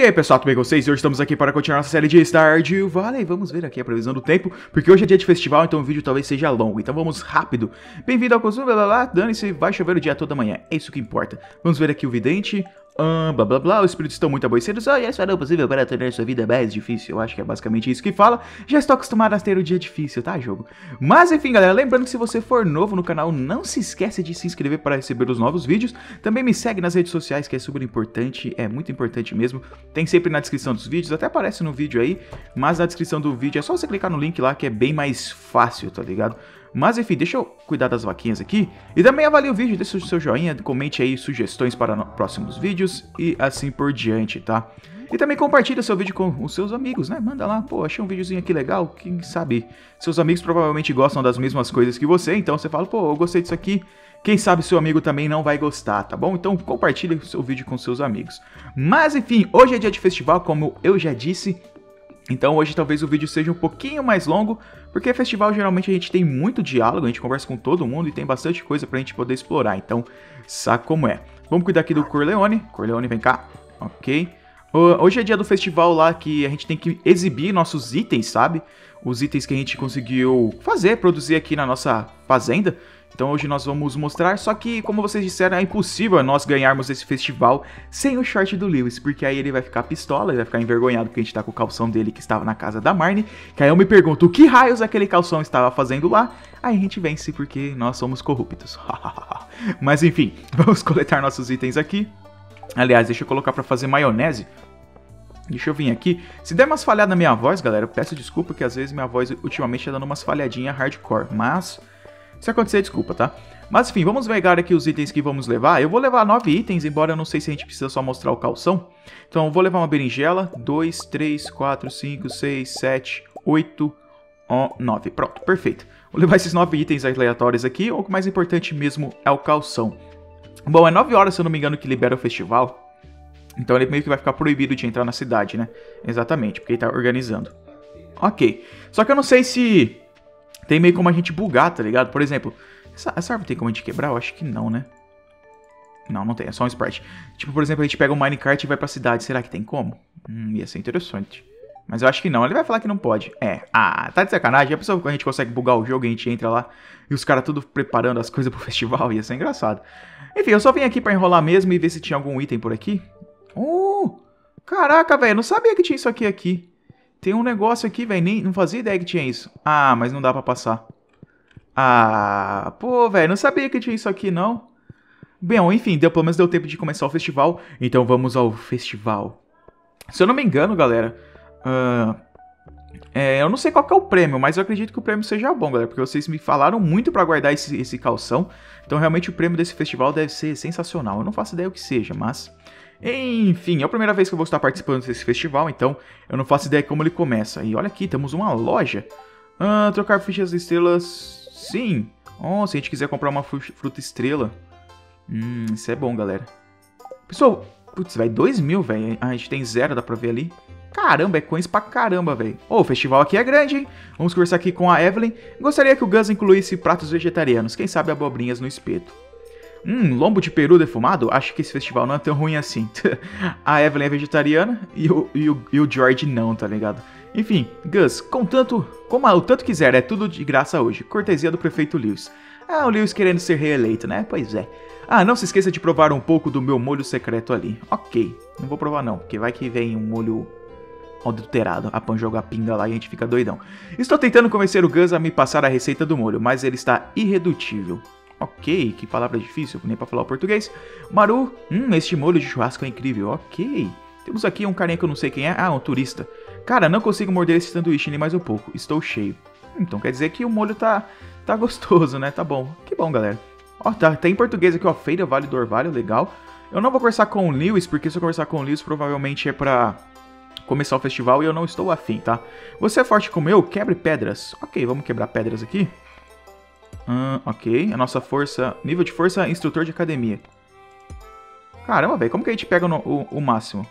E aí pessoal, tudo bem com vocês? Hoje estamos aqui para continuar nossa série de Stardew Valley. Vamos ver aqui a previsão do tempo, porque hoje é dia de festival, então o vídeo talvez seja longo. Então vamos rápido. Bem-vindo ao consumo, blá blá blá, dane-se, vai chover o dia todo amanhã, é isso que importa. Vamos ver aqui o vidente. Blá blá blá, os espíritos estão muito aborrecidos. Oh, isso não é possível para tornar sua vida mais difícil. Eu acho que é basicamente isso que fala. Já estou acostumado a ter o dia difícil, tá, jogo? Mas enfim, galera, lembrando que se você for novo no canal, não se esquece de se inscrever para receber os novos vídeos. Também me segue nas redes sociais, que é super importante, é muito importante mesmo. Tem sempre na descrição dos vídeos, até aparece no vídeo aí, mas na descrição do vídeo é só você clicar no link lá, que é bem mais fácil, tá ligado? Mas enfim, deixa eu cuidar das vaquinhas aqui. E também avalie o vídeo, deixa o seu joinha, comente aí sugestões para próximos vídeos e assim por diante, tá? E também compartilha seu vídeo com os seus amigos, né? Manda lá, pô, achei um videozinho aqui legal, quem sabe? Seus amigos provavelmente gostam das mesmas coisas que você, então você fala, pô, eu gostei disso aqui. Quem sabe seu amigo também não vai gostar, tá bom? Então compartilhe o seu vídeo com seus amigos. Mas enfim, hoje é dia de festival, como eu já disse. Então hoje talvez o vídeo seja um pouquinho mais longo, porque festival geralmente a gente tem muito diálogo, a gente conversa com todo mundo e tem bastante coisa pra gente poder explorar, então sabe como é. Vamos cuidar aqui do Corleone. Corleone, vem cá. Ok. Hoje é dia do festival lá que a gente tem que exibir nossos itens, sabe? Os itens que a gente conseguiu produzir aqui na nossa fazenda. Então hoje nós vamos mostrar, só que como vocês disseram, é impossível nós ganharmos esse festival sem o short do Lewis, porque aí ele vai ficar pistola, ele vai ficar envergonhado porque a gente tá com o calção dele que estava na casa da Marnie, que aí eu me pergunto o que raios aquele calção estava fazendo lá, aí a gente vence porque nós somos corruptos. Mas enfim, vamos coletar nossos itens aqui. Aliás, deixa eu colocar pra fazer maionese. Deixa eu vir aqui. Se der umas falhadas na minha voz, galera, eu peço desculpa que às vezes minha voz ultimamente tá dando umas falhadinhas hardcore, mas se acontecer, desculpa, tá? Mas enfim, vamos pegar aqui os itens que vamos levar. Eu vou levar 9 itens, embora eu não sei se a gente precisa só mostrar o calção. Então eu vou levar uma berinjela, 2, 3, 4, 5, 6, 7, 8, 9. Pronto, perfeito. Vou levar esses 9 itens aleatórios aqui, o mais importante mesmo é o calção. Bom, é 9 horas, se eu não me engano, que libera o festival. Então ele meio que vai ficar proibido de entrar na cidade, né? Exatamente, porque ele tá organizando. Ok, só que eu não sei se tem meio como a gente bugar, tá ligado? Por exemplo, essa árvore tem como a gente quebrar? Eu acho que não, né? Não, não tem, é só um sprite. Tipo, por exemplo, a gente pega um minecart e vai pra cidade. Será que tem como? Ia ser interessante. Mas eu acho que não, ele vai falar que não pode. Tá de sacanagem. Já pensou que a gente consegue bugar o jogo e a gente entra lá e os caras tudo preparando as coisas pro festival? Ia ser engraçado. Enfim, eu só vim aqui pra enrolar mesmo e ver se tinha algum item por aqui. Caraca, velho, não sabia que tinha isso aqui. Tem um negócio aqui, velho, nem não fazia ideia que tinha isso. Mas não dá pra passar. Pô, velho, não sabia que tinha isso aqui, não. Bem, enfim, pelo menos deu tempo de começar o festival. Então vamos ao festival. Se eu não me engano, galera, eu não sei qual que é o prêmio, mas eu acredito que o prêmio seja bom, galera, porque vocês me falaram muito pra guardar esse calção. Então realmente o prêmio desse festival deve ser sensacional. Eu não faço ideia o que seja, mas enfim, é a primeira vez que eu vou estar participando desse festival, então eu não faço ideia como ele começa. E olha aqui, temos uma loja. Trocar fichas de estrelas, sim. Se a gente quiser comprar uma fruta estrela. Isso é bom, galera. Pessoal, putz, velho, 2.000, velho. A gente tem 0, dá pra ver ali. Caramba, é coins pra caramba, velho. O festival aqui é grande, hein? Vamos conversar aqui com a Evelyn. Gostaria que o Gus incluísse pratos vegetarianos. Quem sabe abobrinhas no espeto. Lombo de peru defumado? Acho que esse festival não é tão ruim assim. A Evelyn é vegetariana e o George não, tá ligado? Enfim, Gus, como o tanto quiser, é tudo de graça hoje. Cortesia do prefeito Lewis. O Lewis querendo ser reeleito, né? Pois é. Não se esqueça de provar um pouco do meu molho secreto ali. Ok, não vou provar não, porque vai que vem um molho adulterado. A Pan joga pinga lá e a gente fica doidão. Estou tentando convencer o Gus a me passar a receita do molho, mas ele está irredutível. Ok, que palavra difícil, nem pra falar o português. Maru, este molho de churrasco é incrível. Ok, temos aqui um carinha que eu não sei quem é. Um turista. Cara, não consigo morder esse sanduíche nem mais um pouco, estou cheio. Então quer dizer que o molho tá gostoso, né? Tá bom, que bom, galera. Tá em português aqui, Feira Vale do Orvalho, legal. Eu não vou conversar com o Lewis, porque se eu conversar com o Lewis provavelmente é pra começar o festival e eu não estou afim, tá? Você é forte como eu? Quebre pedras. Ok, vamos quebrar pedras aqui. Ok, a nossa força, nível de força, instrutor de academia. Caramba, velho, como que a gente pega o máximo?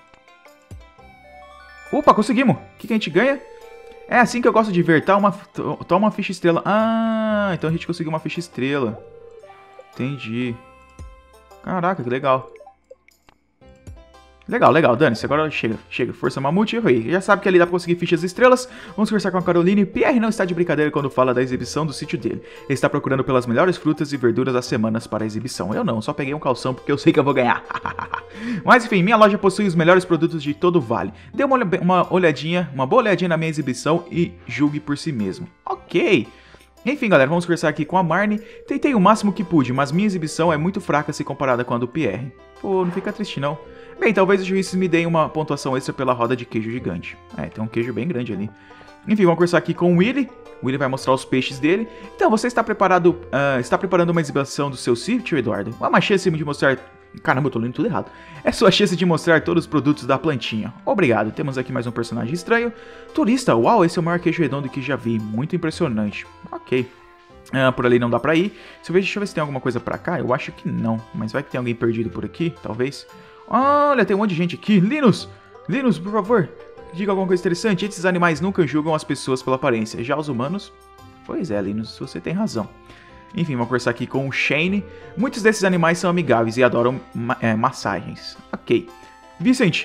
Opa, conseguimos! O que a gente ganha? É assim que eu gosto de ver, toma uma ficha estrela. Então a gente conseguiu uma ficha estrela. Entendi. Caraca, que legal. Legal, legal, dane-se, agora chega, força mamute, errei. Já sabe que ali dá pra conseguir fichas estrelas. Vamos conversar com a Caroline. Pierre não está de brincadeira quando fala da exibição do sítio dele. Ele está procurando pelas melhores frutas e verduras das semanas para a exibição. Eu não, só peguei um calção porque eu sei que eu vou ganhar. Mas enfim, minha loja possui os melhores produtos de todo o vale. Dê uma boa olhadinha na minha exibição e julgue por si mesmo. Ok. Enfim, galera, vamos conversar aqui com a Marnie. Tentei o máximo que pude, mas minha exibição é muito fraca se comparada com a do Pierre. Pô, não fica triste não. Bem, talvez os juízes me deem uma pontuação extra pela roda de queijo gigante. Tem um queijo bem grande ali. Enfim, vamos conversar aqui com o Willy. O Willy vai mostrar os peixes dele. Então, você está preparado? Está preparando uma exibição do seu sítio, Eduardo? Uma chance de mostrar... Caramba, eu tô lendo tudo errado. É sua chance de mostrar todos os produtos da plantinha. Obrigado. Temos aqui mais um personagem estranho. Turista. Uau, esse é o maior queijo redondo que já vi. Muito impressionante. Ok. Por ali não dá pra ir. Deixa eu ver se tem alguma coisa pra cá. Eu acho que não. Mas vai que tem alguém perdido por aqui, talvez. Olha, tem um monte de gente aqui. Linus, por favor, diga alguma coisa interessante. Esses animais nunca julgam as pessoas pela aparência. Já os humanos... Pois é, Linus, você tem razão. Enfim, vamos conversar aqui com o Shane. Muitos desses animais são amigáveis e adoram massagens. Ok. Vicente.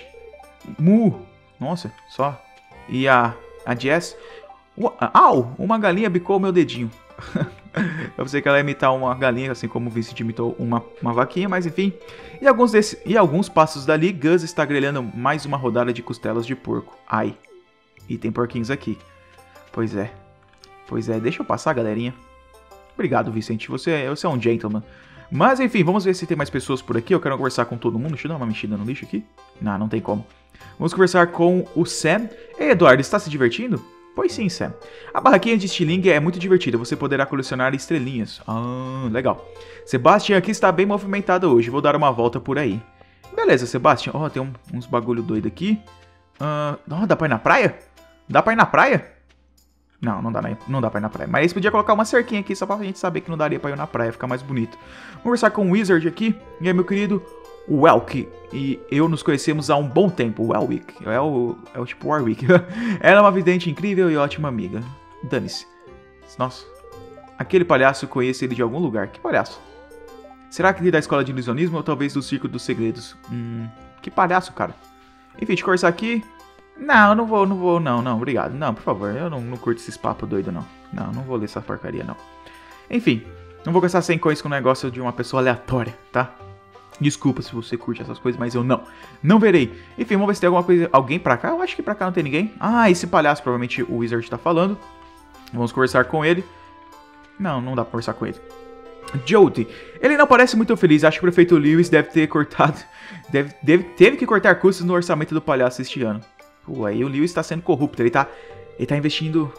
Nossa, só. E a Jess. Au! Uma galinha bicou o meu dedinho. Eu pensei que ela ia imitar uma galinha, assim como o Vicente imitou uma vaquinha, mas enfim. E alguns passos dali, Gus está grelhando mais uma rodada de costelas de porco. Ai. E tem porquinhos aqui. Pois é, deixa eu passar, galerinha. Obrigado, Vicente, você é um gentleman. Mas enfim, vamos ver se tem mais pessoas por aqui. Eu quero conversar com todo mundo. Deixa eu dar uma mexida no lixo aqui. Não tem como. Vamos conversar com o Sam. Ei, Eduardo, está se divertindo? Pois sim, Sam. A barraquinha de estilingue é muito divertida. Você poderá colecionar estrelinhas. Legal. Sebastian aqui está bem movimentado hoje. Vou dar uma volta por aí. Beleza, Sebastian. Tem uns bagulho doido aqui. Dá pra ir na praia? Dá pra ir na praia? Não dá pra ir na praia. Mas eles podiam colocar uma cerquinha aqui só pra gente saber que não daria pra ir na praia. Ficar mais bonito. Vamos conversar com o Wizard aqui. E aí, meu querido... Welk e eu nos conhecemos há um bom tempo. Welwick é o tipo Warwick. Ela é uma vidente incrível e ótima amiga. Dane-se. Nossa, aquele palhaço, conhece ele de algum lugar. Que palhaço? Será que ele é da escola de ilusionismo ou talvez do Circo dos Segredos? Que palhaço, cara. Enfim, deixa eu conversar aqui. Não vou, não, obrigado. Não, por favor, eu não curto esses papos doidos, não. Não vou ler essa porcaria, não. Enfim, não vou gastar 100 coins com o negócio de uma pessoa aleatória, tá? Desculpa se você curte essas coisas, mas eu não verei. Enfim, vamos ver se tem alguma coisa, alguém pra cá. Eu acho que pra cá não tem ninguém. Esse palhaço, provavelmente o Wizard tá falando. Vamos conversar com ele. Não dá pra conversar com ele. Jody, ele não parece muito feliz. Acho que o prefeito Lewis deve ter cortado... Teve que cortar custos no orçamento do palhaço este ano. Pô, aí o Lewis tá sendo corrupto. Ele tá investindo...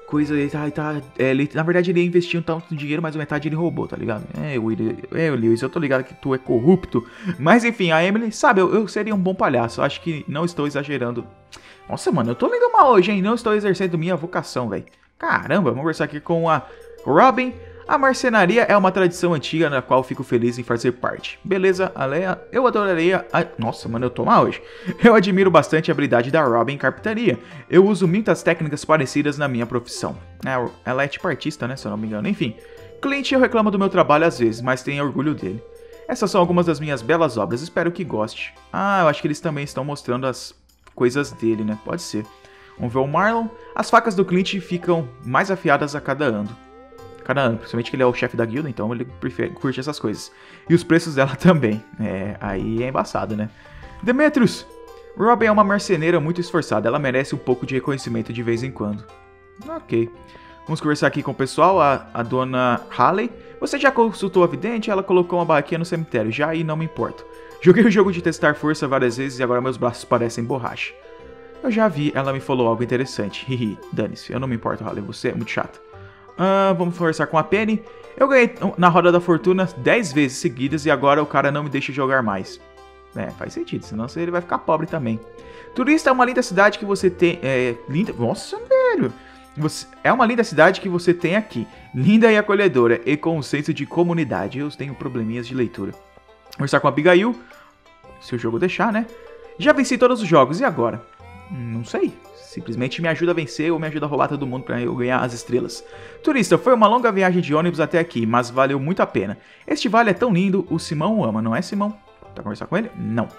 na verdade ele investiu tanto dinheiro, mas a metade ele roubou, tá ligado? Lewis, eu tô ligado que tu é corrupto. Mas enfim, a Emily, sabe, eu seria um bom palhaço. Acho que não estou exagerando. Nossa, mano, eu tô lendo mal hoje, hein? Não estou exercendo minha vocação, velho. Caramba, vamos conversar aqui com a Robin. A marcenaria é uma tradição antiga na qual fico feliz em fazer parte. Beleza, Aleia, eu adoraria... Nossa, mano, eu tô mal hoje. Eu admiro bastante a habilidade da Robin em carpintaria. Eu uso muitas técnicas parecidas na minha profissão. Ela é tipo artista, né, se eu não me engano. Enfim, Clint, eu reclamo do meu trabalho às vezes, mas tenho orgulho dele. Essas são algumas das minhas belas obras, espero que goste. Eu acho que eles também estão mostrando as coisas dele, né? Pode ser. Vamos ver o Marlon. As facas do Clint ficam mais afiadas a cada ano. Principalmente que ele é o chefe da guilda, então ele curte essas coisas. E os preços dela também. Aí é embaçado, né? Demetrius! Robin é uma marceneira muito esforçada, ela merece um pouco de reconhecimento de vez em quando. Ok. Vamos conversar aqui com o pessoal, a dona Halley. Você já consultou a vidente? Ela colocou uma barraquinha no cemitério, já e não me importo. Joguei o jogo de testar força várias vezes e agora meus braços parecem borracha. Eu já vi, ela me falou algo interessante. Hihi, dane-se, eu não me importo, Halley, você é muito chata. Vamos conversar com a Penny. Eu ganhei na roda da fortuna 10 vezes seguidas e agora o cara não me deixa jogar mais. Faz sentido, senão ele vai ficar pobre também. Turista é uma linda cidade que você tem... linda... Nossa, velho! É uma linda cidade que você tem aqui. Linda e acolhedora e com um senso de comunidade. Eu tenho probleminhas de leitura. Conversar com a Abigail. Se o jogo deixar, né? Já venci todos os jogos, e agora? Não sei. Simplesmente me ajuda a vencer ou me ajuda a roubar todo mundo pra eu ganhar as estrelas. Turista, foi uma longa viagem de ônibus até aqui, mas valeu muito a pena. Este vale é tão lindo, o Simão ama, não é, Simão? Tá conversar com ele? Não.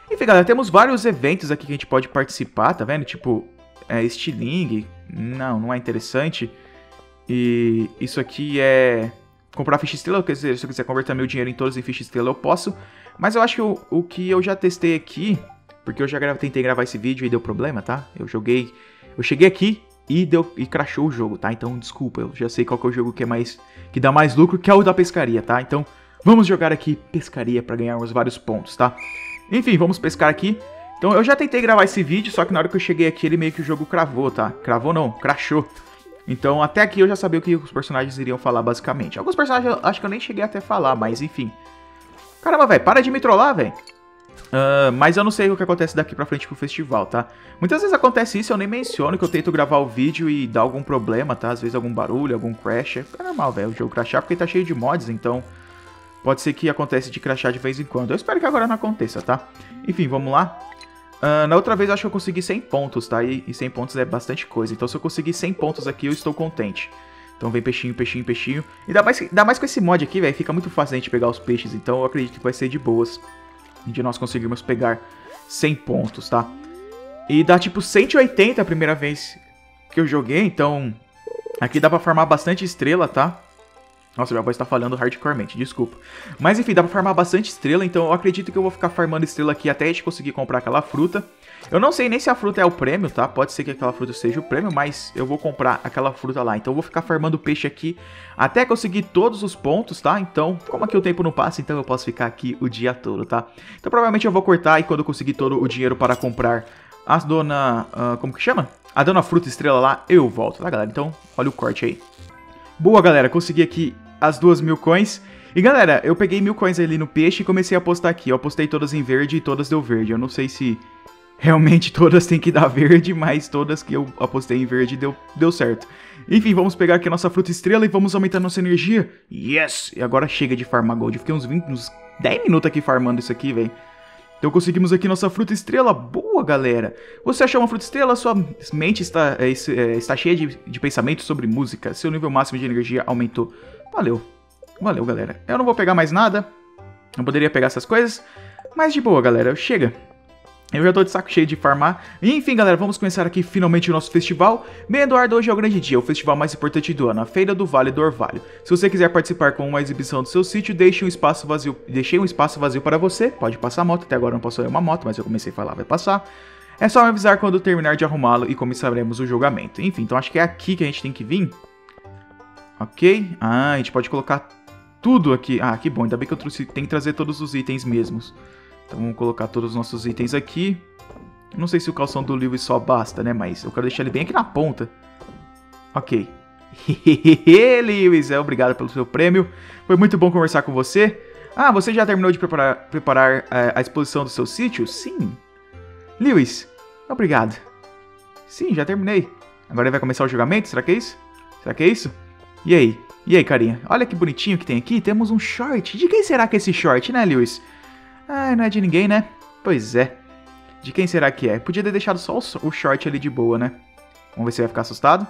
Enfim, galera, temos vários eventos aqui que a gente pode participar, tá vendo? Tipo, Stiling. Não é interessante. E isso aqui é comprar ficha estrela, quer dizer, se eu quiser converter meu dinheiro em todos em ficha estrela eu posso. Mas eu acho que o que eu já testei aqui, porque eu já tentei gravar esse vídeo e deu problema, tá? Eu cheguei aqui e crashou o jogo, tá? Então, desculpa, eu já sei qual que é o jogo que dá mais lucro, que é o da pescaria, tá? Então, vamos jogar aqui pescaria pra ganharmos vários pontos, tá? Enfim, vamos pescar aqui. Então, eu já tentei gravar esse vídeo, só que na hora que eu cheguei aqui, ele meio que o jogo cravou, tá? Cravou não, crashou. Então, até aqui eu já sabia o que os personagens iriam falar, basicamente. Alguns personagens eu acho que eu nem cheguei até a falar, mas enfim. Caramba, velho, para de me trollar, velho. Mas eu não sei o que acontece daqui pra frente pro festival, tá? Muitas vezes acontece isso, eu nem menciono, que eu tento gravar o vídeo e dá algum problema, tá? Às vezes algum barulho, algum crash. É normal, velho, o jogo crashar, porque tá cheio de mods, então pode ser que acontece de crashar de vez em quando. Eu espero que agora não aconteça, tá? Enfim, vamos lá. Na outra vez eu acho que eu consegui 100 pontos, tá? E 100 pontos é bastante coisa. Então se eu conseguir 100 pontos aqui, eu estou contente. Então vem peixinho, peixinho, peixinho. E dá mais com esse mod aqui, velho. Fica muito fácil a gente pegar os peixes. Então eu acredito que vai ser de boas de nós conseguirmos pegar 100 pontos, tá? E dá tipo 180 a primeira vez que eu joguei. Então aqui dá pra farmar bastante estrela, tá? Nossa, minha voz tá falhando hardcoremente, desculpa. Mas enfim, dá pra farmar bastante estrela, então eu acredito que eu vou ficar farmando estrela aqui até a gente conseguir comprar aquela fruta. Eu não sei nem se a fruta é o prêmio, tá? Pode ser que aquela fruta seja o prêmio, mas eu vou comprar aquela fruta lá. Então eu vou ficar farmando peixe aqui até conseguir todos os pontos, tá? Então, como aqui o tempo não passa, então eu posso ficar aqui o dia todo, tá? Então provavelmente eu vou cortar e quando eu conseguir todo o dinheiro para comprar as dona... como que chama? A dona fruta estrela lá, eu volto, tá, galera? Então, olha o corte aí. Boa, galera, consegui aqui as 2.000 coins. E galera, eu peguei 1.000 coins ali no peixe e comecei a apostar aqui. Eu apostei todas em verde e todas deu verde. Eu não sei se realmente todas tem que dar verde, mas todas que eu apostei em verde deu certo. Enfim, vamos pegar aqui a nossa fruta estrela e vamos aumentar nossa energia. Yes! E agora chega de farmar gold. Eu fiquei uns 10 minutos aqui farmando isso aqui, velho. Então conseguimos aqui nossa fruta estrela. Boa, galera! Você achou uma fruta estrela? Sua mente está cheia de pensamentos sobre música. Seu nível máximo de energia aumentou. Valeu. Valeu, galera. Eu não vou pegar mais nada. Não poderia pegar essas coisas. Mas de boa, galera. Chega. Eu já tô de saco cheio de farmar. Enfim, galera, vamos começar aqui finalmente o nosso festival. Bem, Eduardo, hoje é o grande dia, o festival mais importante do ano, a Feira do Vale do Orvalho. Se você quiser participar com uma exibição do seu sítio, deixei um espaço vazio para você. Pode passar a moto, até agora não passou uma moto, mas eu comecei a falar, vai passar. É só me avisar quando terminar de arrumá-lo e começaremos o julgamento. Enfim, então acho que é aqui que a gente tem que vir. Ok. Ah, a gente pode colocar tudo aqui. Ah, que bom, ainda bem que eu tenho que trazer todos os itens mesmos. Então vamos colocar todos os nossos itens aqui. Não sei se o calção do Lewis só basta, né? Mas eu quero deixar ele bem aqui na ponta. Ok. Lewis, obrigado pelo seu prêmio. Foi muito bom conversar com você. Ah, você já terminou de preparar a exposição do seu sítio? Sim. Lewis, obrigado. Sim, já terminei. Agora vai começar o julgamento? Será que é isso? Será que é isso? E aí? E aí, carinha? Olha que bonitinho que tem aqui. Temos um short. De quem será que é esse short, né, Lewis? Ah, não é de ninguém, né? Pois é. De quem será que é? Podia ter deixado só o short ali de boa, né? Vamos ver se ele vai ficar assustado.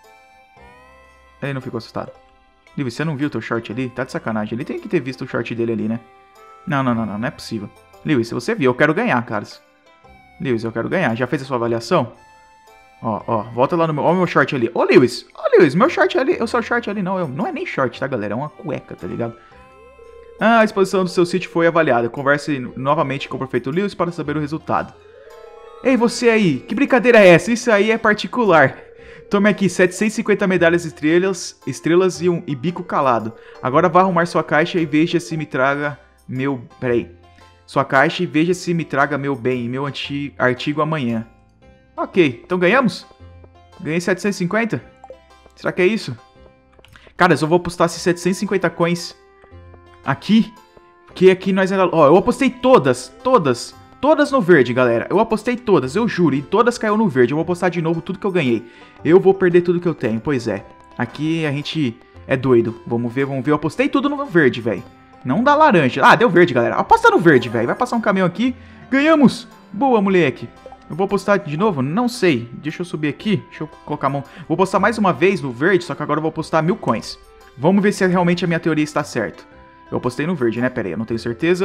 Ele não ficou assustado. Lewis, você não viu o teu short ali? Tá de sacanagem. Ele tem que ter visto o short dele ali, né? Não é possível. Lewis, se você viu, eu quero ganhar, caras. Lewis, eu quero ganhar. Já fez a sua avaliação? Ó, volta lá no meu... Ó o meu short ali. Ô, Lewis, meu short ali... O seu short ali não é nem short, tá, galera? É uma cueca, tá ligado? Ah, a exposição do seu sítio foi avaliada. Converse novamente com o prefeito Lewis para saber o resultado. Ei, você aí, que brincadeira é essa? Isso aí é particular. Tome aqui 750 medalhas estrelas e bico calado. Agora vá arrumar sua caixa e veja se me traga meu... Peraí. Sua caixa e veja se me traga meu bem e meu artigo amanhã. Ok, então ganhamos? Ganhei 750? Será que é isso? Cara, eu só vou apostar esses 750 coins... Aqui, que aqui nós ainda... Ó, eu apostei todas no verde, galera. Eu apostei todas, eu juro, e todas caiu no verde. Eu vou apostar de novo tudo que eu ganhei. Eu vou perder tudo que eu tenho, pois é. Aqui a gente é doido. Vamos ver. Eu apostei tudo no verde, velho. Não dá laranja. Ah, deu verde, galera. Aposta no verde, velho. Vai passar um caminhão aqui. Ganhamos. Boa, moleque. Eu vou apostar de novo? Não sei. Deixa eu subir aqui. Deixa eu colocar a mão. Vou apostar mais uma vez no verde, só que agora eu vou apostar 1000 coins. Vamos ver se realmente a minha teoria está certa. Eu apostei no verde, né? Pera aí, eu não tenho certeza.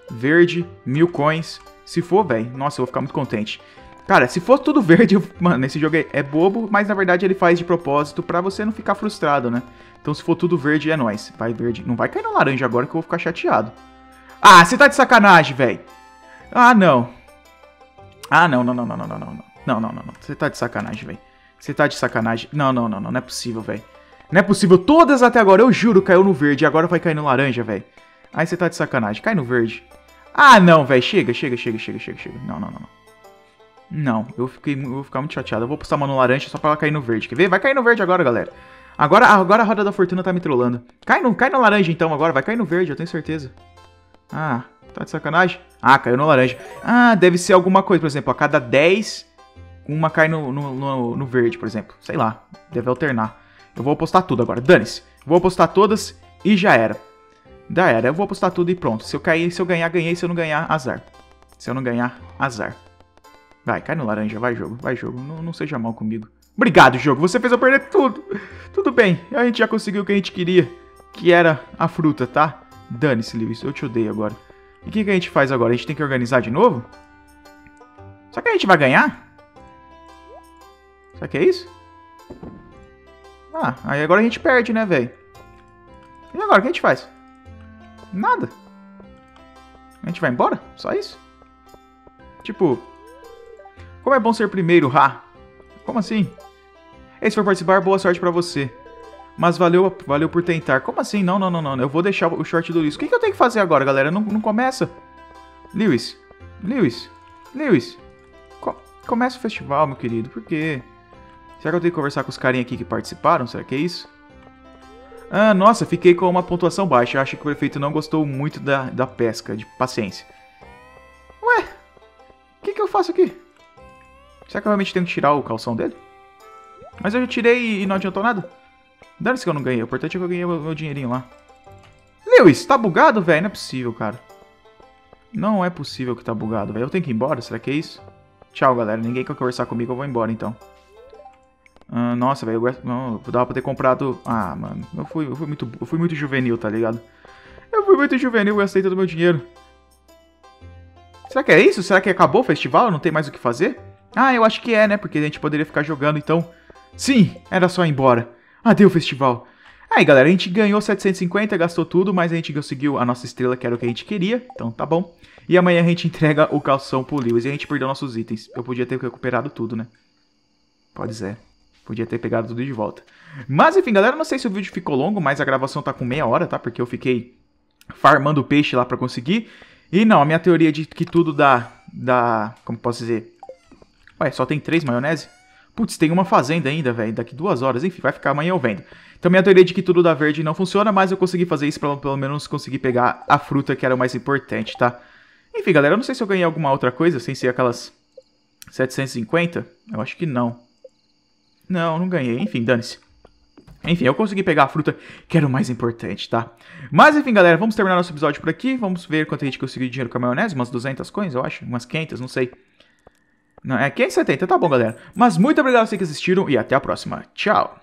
verde, 1000 coins. Se for, velho, nossa, eu vou ficar muito contente. Cara, se for tudo verde, mano, esse jogo é bobo, mas na verdade ele faz de propósito pra você não ficar frustrado, né? Então se for tudo verde, é nóis. Vai verde. Não vai cair no laranja agora que eu vou ficar chateado. Ah, você tá de sacanagem, velho. Ah, não. Ah, não. Não. Você tá de sacanagem, velho. Você tá de sacanagem. Não. Não é possível, velho. Não é possível. Todas até agora, eu juro, caiu no verde. Agora vai cair no laranja, velho. Aí você tá de sacanagem. Cai no verde. Ah, não, velho. Chega. Não. Não, eu vou ficar muito chateado. Eu vou postar uma no laranja só pra ela cair no verde. Quer ver? Vai cair no verde agora, galera. Agora a roda da fortuna tá me trollando. Cai no laranja então agora. Vai cair no verde, eu tenho certeza. Ah, tá de sacanagem? Ah, caiu no laranja. Ah, deve ser alguma coisa. Por exemplo, a cada 10, uma cai no verde, por exemplo. Sei lá, deve alternar. Eu vou apostar tudo agora. Dane-se. Vou apostar todas e já era. Já era. Eu vou apostar tudo e pronto. Se eu ganhar, ganhei. Se eu não ganhar, azar. Se eu não ganhar, azar. Vai, cai no laranja, vai jogo. Não seja mal comigo. Obrigado, jogo, você fez eu perder tudo. Tudo bem, a gente já conseguiu o que a gente queria, que era a fruta, tá? Dane-se, Lewis, eu te odeio agora. E o que a gente faz agora? A gente tem que organizar de novo? Será que a gente vai ganhar? Será que é isso? Ah, aí agora a gente perde, né, velho? E agora, o que a gente faz? Nada. A gente vai embora? Só isso? Tipo... Como é bom ser primeiro, ha? Como assim? E se for participar, boa sorte pra você. Mas valeu por tentar. Como assim? Não. Eu vou deixar o short do Lewis. O que eu tenho que fazer agora, galera? Não começa. Lewis. Começa o festival, meu querido. Por quê? Será que eu tenho que conversar com os carinha aqui que participaram? Será que é isso? Ah, nossa, fiquei com uma pontuação baixa. Acho que o prefeito não gostou muito da pesca. De paciência. Ué? O que eu faço aqui? Será que eu realmente tenho que tirar o calção dele? Mas eu já tirei e não adiantou nada. Dane-se que eu não ganhei. O importante é que eu ganhei o meu dinheirinho lá. Lewis, tá bugado, velho? Não é possível, cara. Não é possível que tá bugado, velho. Eu tenho que ir embora? Será que é isso? Tchau, galera. Ninguém quer conversar comigo. Eu vou embora, então. Ah, nossa, velho. Não, dava pra ter comprado... Ah, mano. Eu fui muito juvenil, tá ligado? Eu fui muito juvenil. Eu gastei todo o meu dinheiro. Será que é isso? Será que acabou o festival? Não tem mais o que fazer? Ah, eu acho que é, né? Porque a gente poderia ficar jogando, então... Sim, era só ir embora. Adeus, festival. Aí, galera, a gente ganhou 750, gastou tudo, mas a gente conseguiu a nossa estrela, que era o que a gente queria. Então, tá bom. E amanhã a gente entrega o calção pro Lewis e a gente perdeu nossos itens. Eu podia ter recuperado tudo, né? Pode ser. Podia ter pegado tudo de volta. Mas, enfim, galera, não sei se o vídeo ficou longo, mas a gravação tá com meia hora, tá? Porque eu fiquei farmando peixe lá pra conseguir. E não, a minha teoria de que tudo dá... Como posso dizer... Ué, só tem 3 maionese? Putz, tem uma fazenda ainda, velho. Daqui 2 horas. Enfim, vai ficar amanhã eu vendo. Então, minha teoria de que tudo dá verde não funciona, mas eu consegui fazer isso pra pelo menos conseguir pegar a fruta que era o mais importante, tá? Enfim, galera, eu não sei se eu ganhei alguma outra coisa, sem ser aquelas 750. Eu acho que não. Não ganhei. Enfim, dane-se. Enfim, eu consegui pegar a fruta que era o mais importante, tá? Mas, enfim, galera, vamos terminar nosso episódio por aqui. Vamos ver quanto a gente conseguiu de dinheiro com a maionese. Umas 200 coins, eu acho. Umas 500, não sei. Não, é 570, tá bom, galera. Mas muito obrigado a vocês que assistiram e até a próxima. Tchau!